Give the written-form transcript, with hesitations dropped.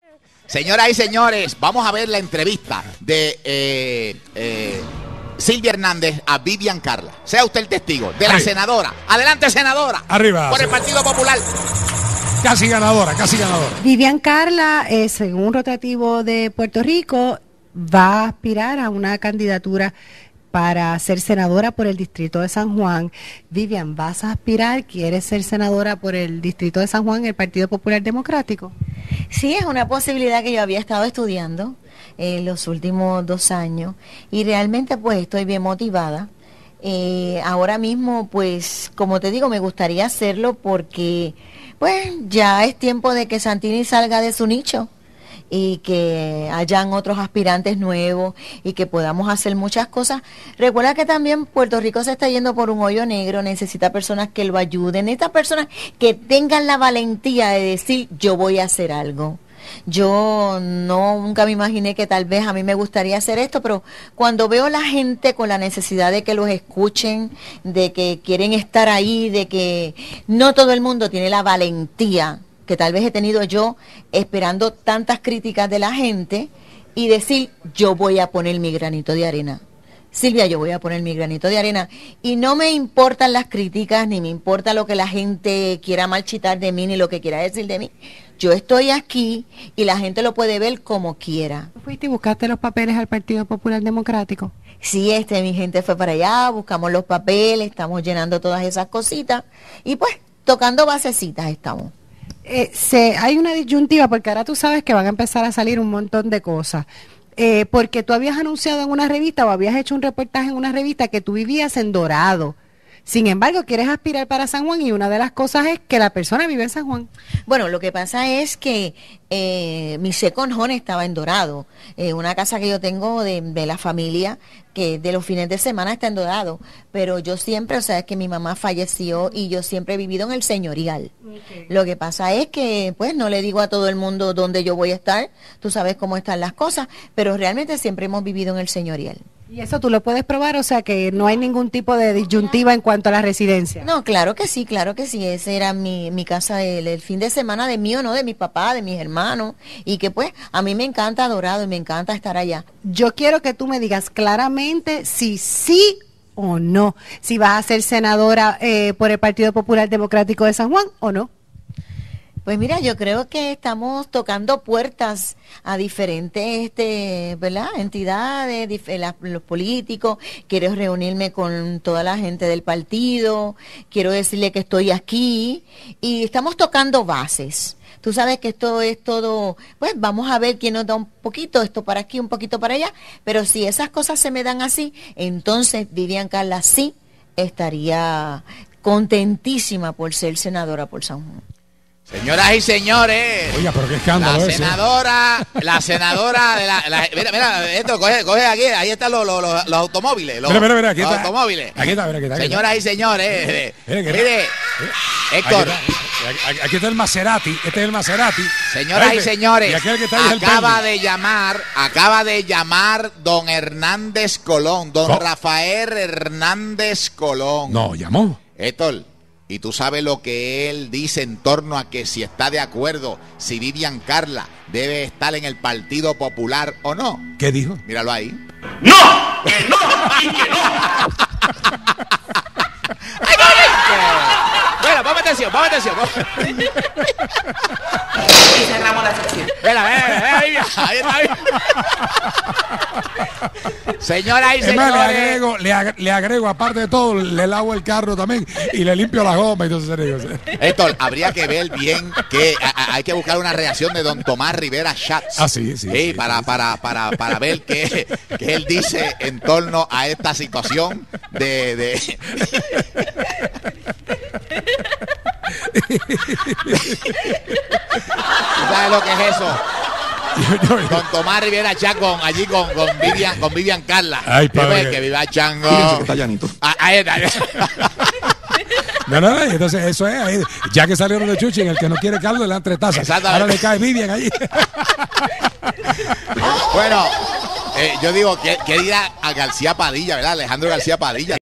Señoras y señores, vamos a ver la entrevista de Silvia Hernández a Vivian Carla. Sea usted el testigo de la senadora. Adelante, senadora. Arriba. Por el Partido Popular. Casi ganadora, casi ganadora. Vivian Carla, según un rotativo de Puerto Rico, va a aspirar a una candidatura para ser senadora por el Distrito de San Juan. Vivian, ¿vas a aspirar? ¿Quieres ser senadora por el Distrito de San Juan, el Partido Popular Democrático? Sí, es una posibilidad que yo había estado estudiando los últimos 2 años y realmente pues estoy bien motivada. Ahora mismo pues como te digo me gustaría hacerlo porque pues ya es tiempo de que Santini salga de su nicho y que hayan otros aspirantes nuevos y que podamos hacer muchas cosas. Recuerda que también Puerto Rico se está yendo por un hoyo negro, necesita personas que lo ayuden, necesita personas que tengan la valentía de decir yo voy a hacer algo. Yo nunca me imaginé que tal vez a mí me gustaría hacer esto, pero cuando veo a la gente con la necesidad de que los escuchen, de que quieren estar ahí, de que no todo el mundo tiene la valentía que tal vez he tenido yo esperando tantas críticas de la gente y decir yo voy a poner mi granito de arena. Silvia, yo voy a poner mi granito de arena y no me importan las críticas ni me importa lo que la gente quiera marchitar de mí ni lo que quiera decir de mí. Yo estoy aquí y la gente lo puede ver como quiera. ¿Fuiste y buscaste los papeles al Partido Popular Democrático? Sí, mi gente fue para allá, buscamos los papeles, estamos llenando todas esas cositas y pues tocando basecitas estamos. Hay una disyuntiva porque ahora tú sabes que van a empezar a salir un montón de cosas. Porque tú habías anunciado en una revista o habías hecho un reportaje en una revista que tú vivías en Dorado. Sin embargo, quieres aspirar para San Juan y una de las cosas es que la persona vive en San Juan. Bueno, lo que pasa es que mi second home estaba en Dorado. Una casa que yo tengo de la familia que de los fines de semana está en Dorado. Pero yo siempre, o sea, es que mi mamá falleció y yo siempre he vivido en el señorial. Okay. Lo que pasa es que, pues, no le digo a todo el mundo dónde yo voy a estar. Tú sabes cómo están las cosas, pero realmente siempre hemos vivido en el señorial. ¿Y eso tú lo puedes probar? O sea, que no hay ningún tipo de disyuntiva en cuanto a la residencia. No, claro que sí, claro que sí. Esa era mi casa el fin de semana de mí o no, de mi papá, de mis hermanos. Y que pues a mí me encanta Dorado y me encanta estar allá. Yo quiero que tú me digas claramente si sí o no, si vas a ser senadora por el Partido Popular Democrático de San Juan o no. Pues mira, yo creo que estamos tocando puertas a diferentes ¿verdad? Entidades, los políticos. Quiero reunirme con toda la gente del partido, quiero decirle que estoy aquí y estamos tocando bases. Tú sabes que esto es todo, pues vamos a ver quién nos da un poquito, esto para aquí, un poquito para allá, pero si esas cosas se me dan así, entonces Vivian Carla sí estaría contentísima por ser senadora por San Juan. Señoras y señores, oiga, pero qué escándalo la senadora de mira, esto, coge aquí, ahí están los automóviles, mira, aquí los está, automóviles. Aquí está. Señoras y señores, mire, Héctor. Aquí está el Maserati, este es el Maserati. Señoras y señores, y aquel que está ahí acaba de llamar don Hernández Colón, don Rafael Hernández Colón. No, llamó. Héctor. Y tú sabes lo que él dice en torno a que si está de acuerdo, si Vivian Carla debe estar en el Partido Popular o no. ¿Qué dijo? Míralo ahí. ¡No! ¡Que no! ¡Y que no! ¡Ay, bueno, ponme atención. Y cerramos la sección. Mira, Vivian. Ahí está. Señoras y señores, le agrego, aparte de todo, le lavo el carro también y le limpio la goma y todo eso. Héctor, habría que ver bien que hay que buscar una reacción de don Tomás Rivera Schatz. Sí, para ver qué él dice en torno a esta situación de ¿Sabes lo que es eso? Don Tomás Rivera Chango allí con Vivian Carla. Ay, padre. Que viva Chango. Fíjense que está llanito. Ahí está. No, entonces eso es ahí, ya que salieron de Chuchi, en el que no quiere caldo le dan 3 tazas. Ahora le cae Vivian allí. Bueno, yo digo que ir a García Padilla, ¿verdad? Alejandro García Padilla.